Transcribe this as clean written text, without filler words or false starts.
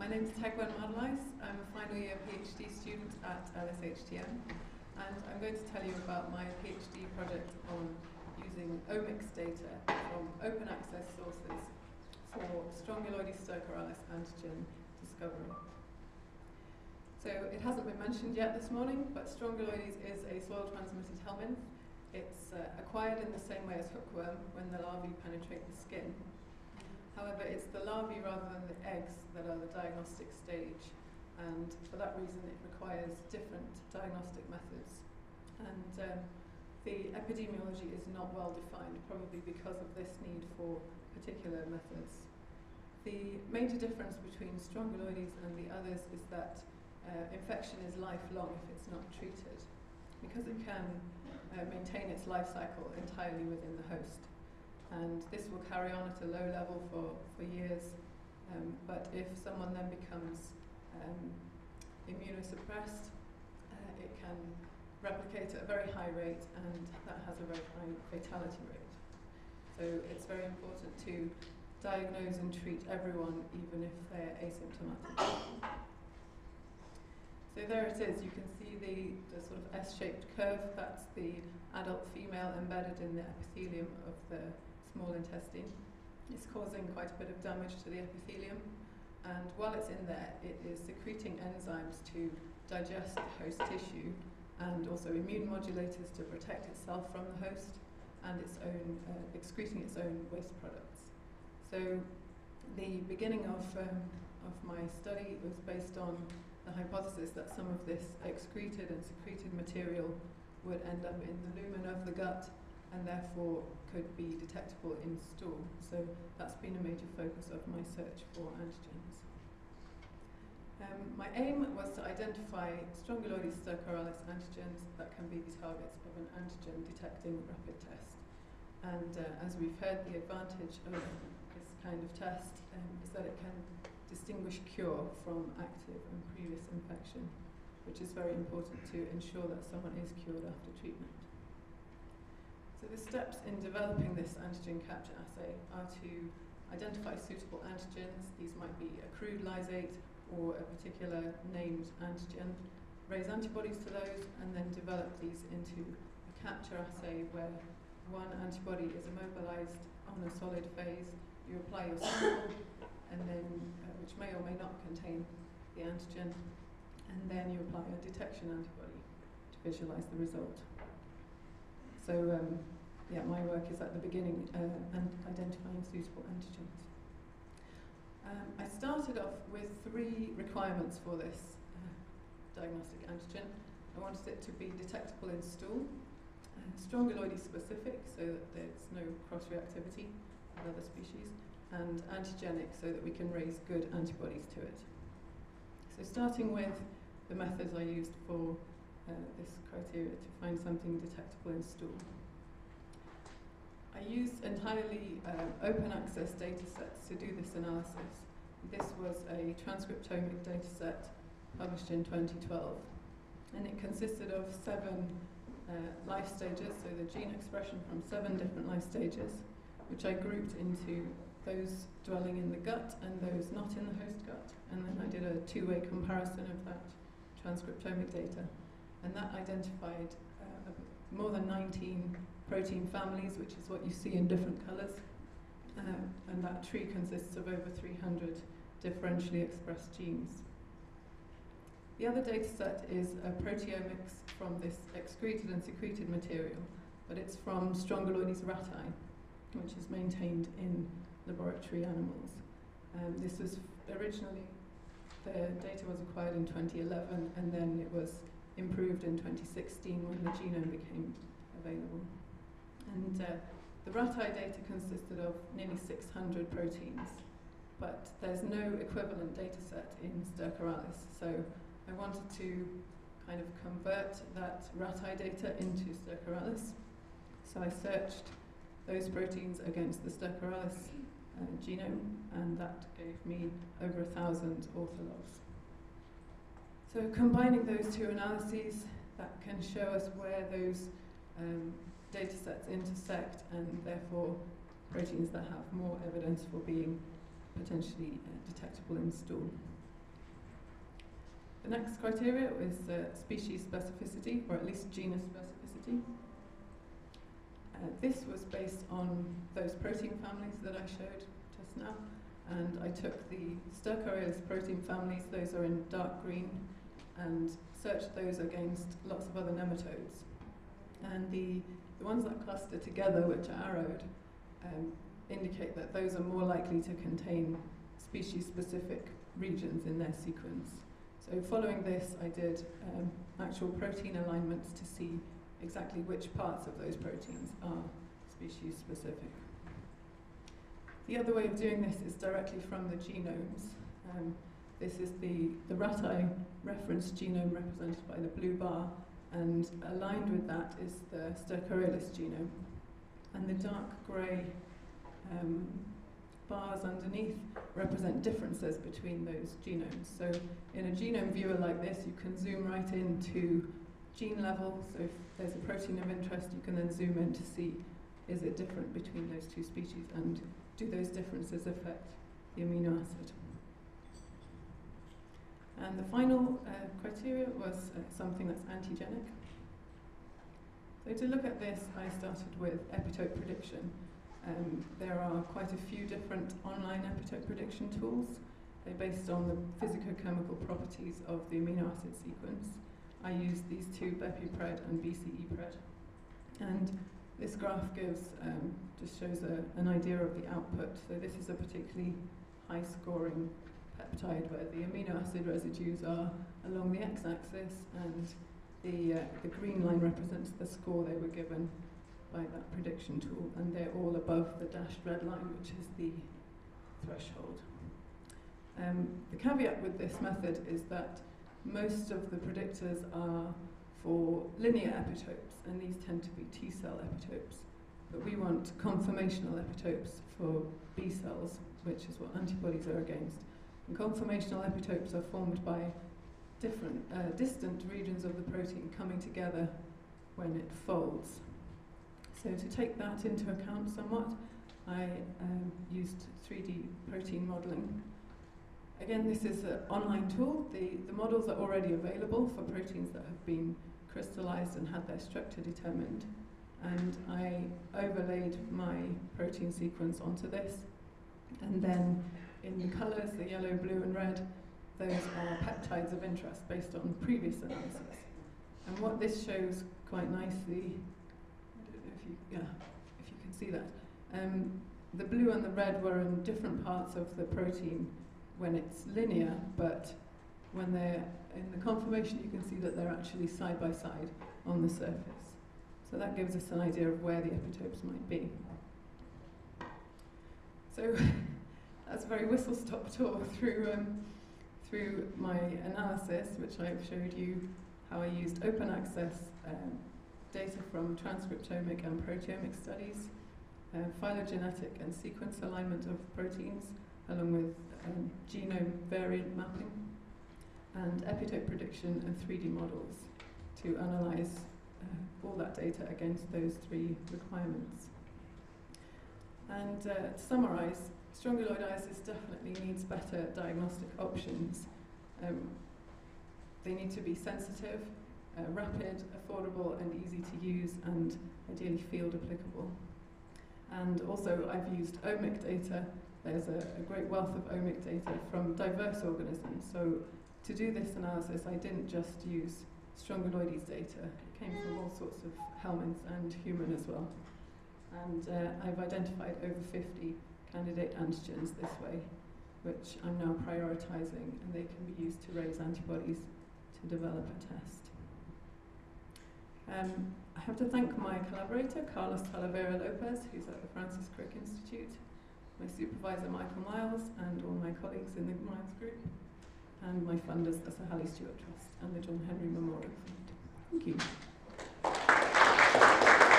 name is Tegwen Madlais. I'm a final year PhD student at LSHTM, and I'm going to tell you about my PhD project on using omics data from open access sources for Strongyloides stercoralis antigen discovery. So it hasn't been mentioned yet this morning, but Strongyloides is a soil-transmitted helminth. It's acquired in the same way as hookworm when the larvae penetrate the skin. However, it's the larvae rather than the eggs that are the diagnostic stage, and for that reason it requires different diagnostic methods. And the epidemiology is not well defined, probably because of this need for particular methods. The major difference between Strongyloides and the others is that infection is lifelong if it's not treated, because it can maintain its life cycle entirely within the host. And this will carry on at a low level for years, but if someone then becomes immunosuppressed, it can replicate at a very high rate, and that has a very high fatality rate. So it's very important to diagnose and treat everyone, even if they're asymptomatic. So there it is. You can see the sort of S-shaped curve. That's the adult female embedded in the epithelium of the small intestine. It's causing quite a bit of damage to the epithelium, and while it's in there, it is secreting enzymes to digest the host tissue, and also immune modulators to protect itself from the host, and its own excreting its own waste products. So the beginning of my study was based on the hypothesis that some of this excreted and secreted material would end up in the lumen of the gut, and therefore could be detectable in stool. So that's been a major focus of my search for antigens. My aim was to identify Strongyloides stercoralis antigens that can be the targets of an antigen detecting rapid test. And as we've heard, the advantage of this kind of test is that it can distinguish cure from active and previous infection, which is very important to ensure that someone is cured after treatment. So the steps in developing this antigen capture assay are to identify suitable antigens. These might be a crude lysate or a particular named antigen, raise antibodies to those, and then develop these into a capture assay where one antibody is immobilized on a solid phase. You apply your sample, and then which may or may not contain the antigen, and then you apply a detection antibody to visualize the result. So yeah, my work is at the beginning and identifying suitable antigens. I started off with 3 requirements for this diagnostic antigen. I wanted it to be detectable in stool, Strongyloides specific, so that there's no cross-reactivity with other species, and antigenic, so that we can raise good antibodies to it. So starting with the methods I used for this criteria to find something detectable in stool. I used entirely open access data sets to do this analysis. This was a transcriptomic data set published in 2012, and it consisted of 7 life stages, so the gene expression from 7 different life stages, which I grouped into those dwelling in the gut and those not in the host gut, and then I did a 2-way comparison of that transcriptomic data, and that identified more than 19 protein families, which is what you see in different colours, and that tree consists of over 300 differentially expressed genes. The other data set is a proteomics from this excreted and secreted material, but it's from Strongyloides rati, which is maintained in laboratory animals. This was originally, the data was acquired in 2011, and then it was improved in 2016 when the genome became available. And the rati data consisted of nearly 600 proteins, but there's no equivalent data set in stercoralis. So I wanted to kind of convert that rati data into stercoralis. So I searched those proteins against the stercoralis genome, and that gave me over 1,000 orthologs. So combining those 2 analyses, that can show us where those data sets intersect, and therefore proteins that have more evidence for being potentially detectable in stool. The next criteria is species specificity, or at least genus specificity. This was based on those protein families that I showed just now, and I took the Stercorales protein families, those are in dark green, and searched those against lots of other nematodes. And the ones that cluster together, which are arrowed, indicate that those are more likely to contain species-specific regions in their sequence. So following this, I did actual protein alignments to see exactly which parts of those proteins are species-specific. The other way of doing this is directly from the genomes. This is the rati reference genome represented by the blue bar, and aligned with that is the Stercorales genome. And the dark grey bars underneath represent differences between those genomes. So in a genome viewer like this, you can zoom right into gene level. So if there's a protein of interest, you can then zoom in to see, is it different between those two species, and do those differences affect the amino acid? And the final criteria was something that's antigenic. So to look at this, I started with epitope prediction. There are quite a few different online epitope prediction tools. They're based on the physicochemical properties of the amino acid sequence. I used these two, BepiPred and BCEPred. And this graph gives, just shows an idea of the output. So this is a particularly high scoring peptide where the amino acid residues are along the x-axis, and the green line represents the score they were given by that prediction tool, and they're all above the dashed red line, which is the threshold. The caveat with this method is that most of the predictors are for linear epitopes, and these tend to be T-cell epitopes. But we want conformational epitopes for B cells, which is what antibodies are against. And conformational epitopes are formed by different distant regions of the protein coming together when it folds. So to take that into account somewhat, I used 3D protein modeling. Again, this is an online tool. The models are already available for proteins that have been crystallized and had their structure determined. And I overlaid my protein sequence onto this. And then in the colors, the yellow, blue, and red, those are peptides of interest based on previous analysis. And what this shows quite nicely, I don't know if you can see that. The blue and the red were in different parts of the protein when it's linear, but when they're in the conformation, you can see that they're actually side by side on the surface. So that gives us an idea of where the epitopes might be. So that's a very whistle-stop tour through my analysis, which I've showed you how I used open access data from transcriptomic and proteomic studies, phylogenetic and sequence alignment of proteins, along with genome variant mapping, and epitope prediction and 3D models to analyze all that data against those three requirements. And to summarize, strongyloidiasis definitely needs better diagnostic options. They need to be sensitive, rapid, affordable, and easy to use, and ideally field applicable. And also I've used omic data. There's a great wealth of omic data from diverse organisms. So to do this analysis, I didn't just use Strongyloides data. It came from all sorts of helminths and human as well. And I've identified over 50 candidate antigens this way, which I'm now prioritizing, and they can be used to raise antibodies to develop a test. I have to thank my collaborator, Carlos Talavera Lopez, who's at the Francis Crick Institute, my supervisor, Michael Miles, and all my colleagues in the Miles Group, and my funders, the Sir Halley Stewart Trust and the John Henry Memorial Fund. Thank you.